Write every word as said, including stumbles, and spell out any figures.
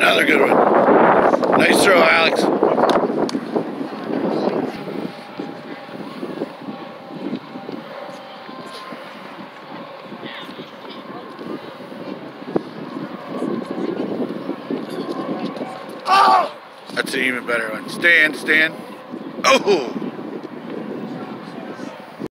Another good one. Nice throw, Alex. Oh! That's an even better one. Stand, stand. Oh!